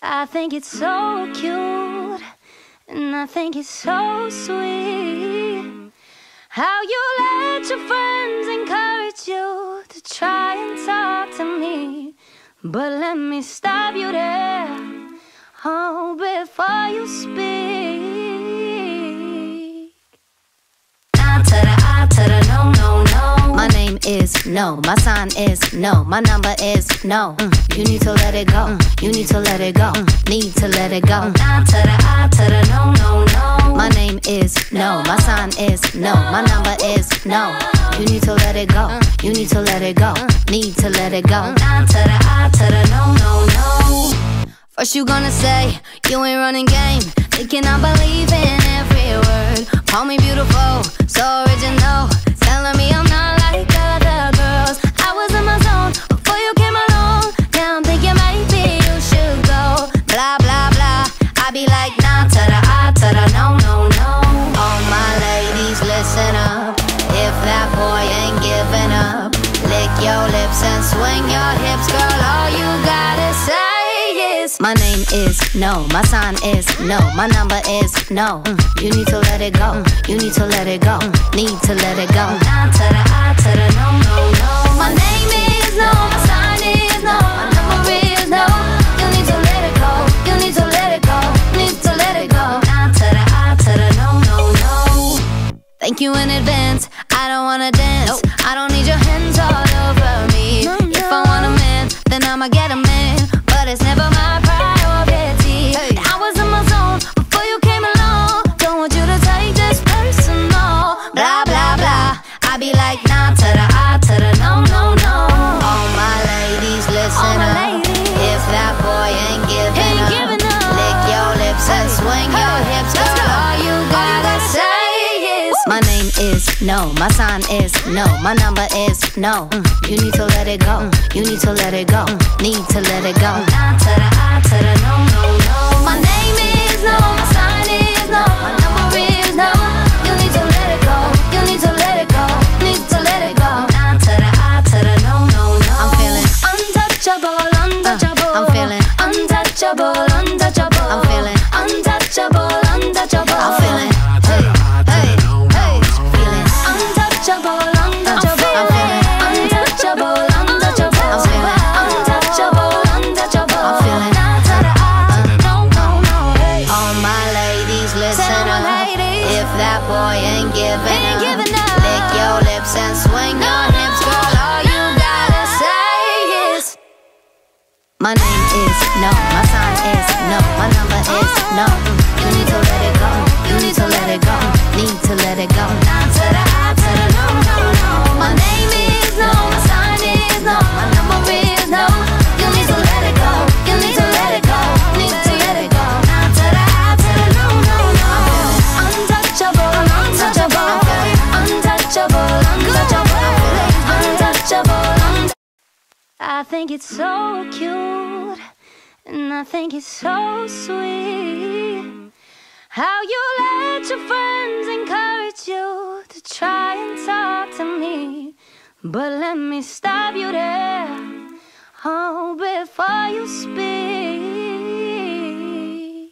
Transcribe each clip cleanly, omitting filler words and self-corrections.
I think it's so cute, and I think it's so sweet how you let your friends encourage you to try and talk to me. But let me stop you there, oh, before you speak. I to the I to the no, no, no. My name is no, my sign is no, my number is no. You need to let it go, you need to let it go, need to let it go. I to the no, no, no. My name is no, my sign is no, my number is no. You need to let it go, you need to let it go, need to let it go. I to the no, no, no. First you gonna say you ain't running game, thinking I believe in every word. Call me beautiful, so original, telling me I'm not like other girls. I was in my zone before you came along. Now I'm thinking maybe you should go. Blah, blah, blah, I be like nah to the I to the no, no, no. All my ladies listen up, if that boy ain't giving up, lick your lips and swing your hips, girl, all you gotta say. My name is no, my sign is no, my number is no. You need to let it go, you need to let it go, need to let it go. I to the no, no, no. My name is no, my sign is no, my number is no. You need to let it go, you need to let it go, need to let it go. I to the no, no, no. Thank you in advance, I don't wanna dance, I don't need your hands all over me. If I want a man, then I'ma get a man, but it's never my priority. I was in my zone before you came along, don't want you to take this personal. Blah, blah, blah, I be like nah to the I to the no, no, no. All my ladies listen up, if that boy ain't giving up, lick your lips and swing your hips, girl, all you gotta say is my name is no, my sign is no, my number is no. You need to let it go, you need to let it go, need to let it go. I to the no, no, no. My name is no, my sign is no, my number is no. You need to let it go, you need to let it go, need to let it go. I to the no, no, no. I'm feeling untouchable, untouchable. I'm feeling untouchable, untouchable. I'm feeling untouchable, untouchable. I'm feeling hey, hey, hey, feeling untouchable, untouchable. I'm feeling untouchable, untouchable. I'm feeling untouchable, untouchable. I'm feeling no, no, no. All my ladies listen up, if that boy ain't giving up, lick your lips and swing your hips, girl, all you gotta say is my name is no, my sign is no, my number is no. You need to let it go, you need to let it go, need to let it go. I to the no, no, no. My name is no, my sign is no, my number is no. You need to let it go, you need to let it go, need to let it go. I to the no, no, no. Untouchable, untouchable, untouchable, untouchable, untouchable. I think it's so cute, and I think it's so sweet how you let your friends encourage you to try and talk to me. But let me stop you there, oh, before you speak.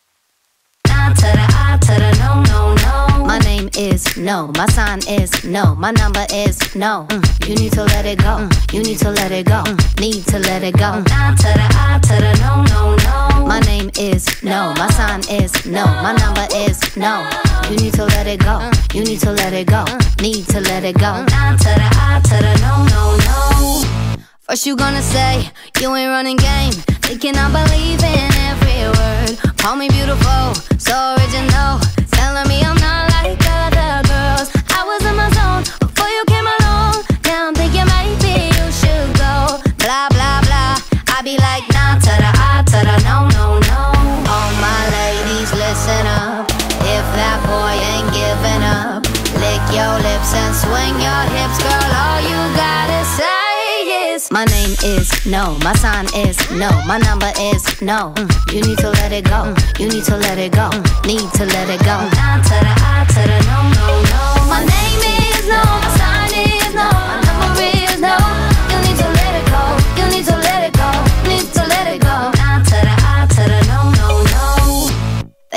I to the no, no, no. My name is no, my sign is no, my number is no. You need to let it go, you need to let it go, need to let it go. I to the no, no, no. My name is no, my sign is no, my number is no. You need to let it go, you need to let it go, need to let it go. I to the no, no, no. First you gonna say you ain't running game, thinking I believe in every word. Call me beautiful, so original, telling me I'm not like other girls. I was in my zone before you came along, now I'm thinking maybe you should go. Blah, blah, blah, I be like nah to the I to the no, no, no. All my ladies listen up, if that boy ain't giving up, lick your lips and swing your hips, girl, all you gotta say is my name is no, my sign is no, my number is no. You need to let it go, you need to let it go, need to let it go. I to the no, no, no. My name is no, my sign is no, my number is no. You need to let it go, you need to let it go, need to let it go. I to the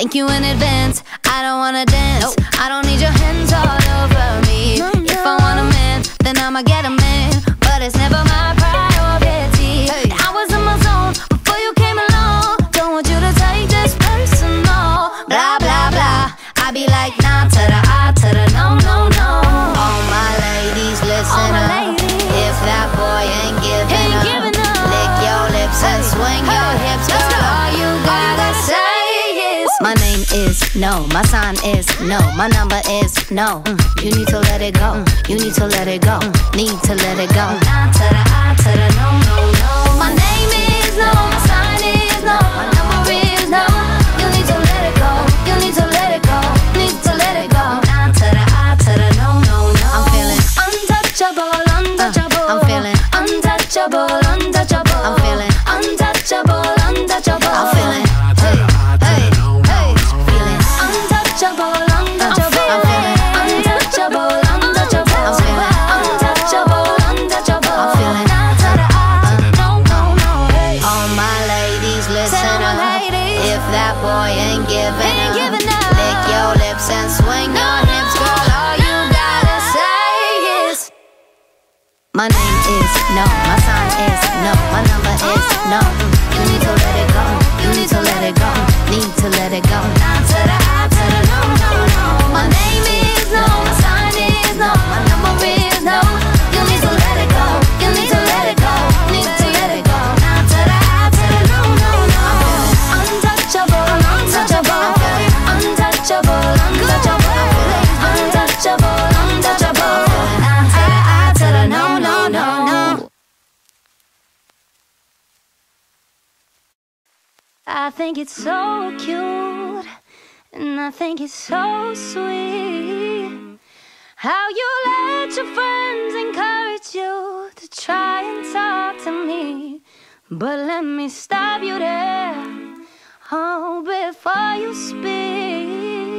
Thank you in advance, I don't wanna dance. I don't need your hands all over me. If I want a man, then I'ma get a man, but it's never my priority. I was in my zone before you came along. Don't want you to take this personal. Blah, blah, blah. I be like, nah, to the I, to the no, no, no. All my ladies, listen up. If that boy ain't giving up, lick your lips and swing your hips, girl. All you gotta say is, my name is no, my sign is no, my number is no. You need to let it go, you need to let it go, need to let it go. Nah, to the I, to the no, no, no. My name is no, my sign is no, my number is no. You need to let it go, you need to let it go, need to let it go. Nah, to the I, to the no, no, no. I'm feeling untouchable, untouchable. I'm feeling untouchable, untouchable. I'm feeling untouchable, untouchable. I'm feeling hey, hey, hey. Feeling untouchable, untouchable. I'm feeling untouchable, untouchable. I'm feeling untouchable, untouchable. I'm feeling no, no, no. All my ladies, listen up. If that boy ain't giving up, lick your lips and swing your hips, girl. All you gotta say is, my name is no, my sign is no, my number is no. You need to let it go, you need to let it go, need to let it go. Now to the I, to the no, no, no. My name is no, my sign is no, my number is no. You need to let it go, you need to let it go, need to let it go. Now to the I, to the no, no, no. I'm feeling untouchable, untouchable. I'm feeling untouchable, untouchable. I'm feeling untouchable, untouchable. Now to the I, to the no, no, no, no. I think it's so cute, and I think it's so sweet how you let your friends encourage you to try and talk to me. But let me stop you there, oh, before you speak.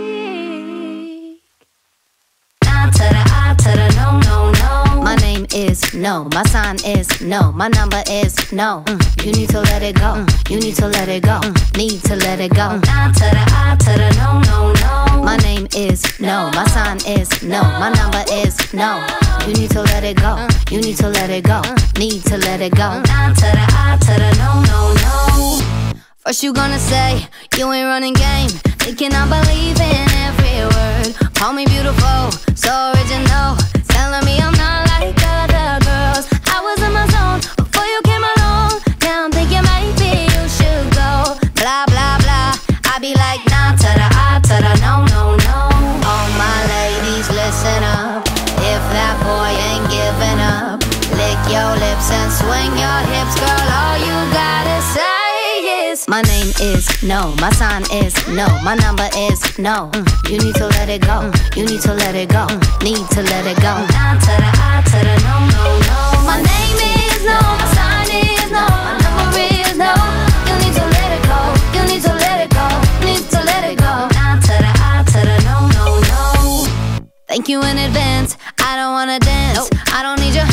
Nah, to the I, to the no, no, no. My name is no, my sign is no, my number is no. You need to let it go, you need to let it go, need to let it go. Now to the I, to the no, no, no. My name is no, my sign is no, my number is no. You need to let it go, you need to let it go, need to let it go. Now to the I, to the no, no, no. First you gonna say you ain't running game, thinking I believe in every word. Call me beautiful, so original, telling me I'm not like other girls. I was in my zone before you came along. Now I'm thinking maybe you should go. Blah, blah, blah. I be like, nah, to the I, to the no, no, no. All my ladies, listen up. If that boy ain't giving up, lick your lips and swing your hips, girl. All you gotta say is, my name is no, my sign is no, my number is no. You need to let it go, you need to let it go, need to let it go. Now to the I, to the no, no, no. My name is no, my sign is no, my number is no. You need to let it go, you need to let it go, need to let it go. Now to the I, to the no, no, no. Thank you in advance, I don't wanna dance. I don't need your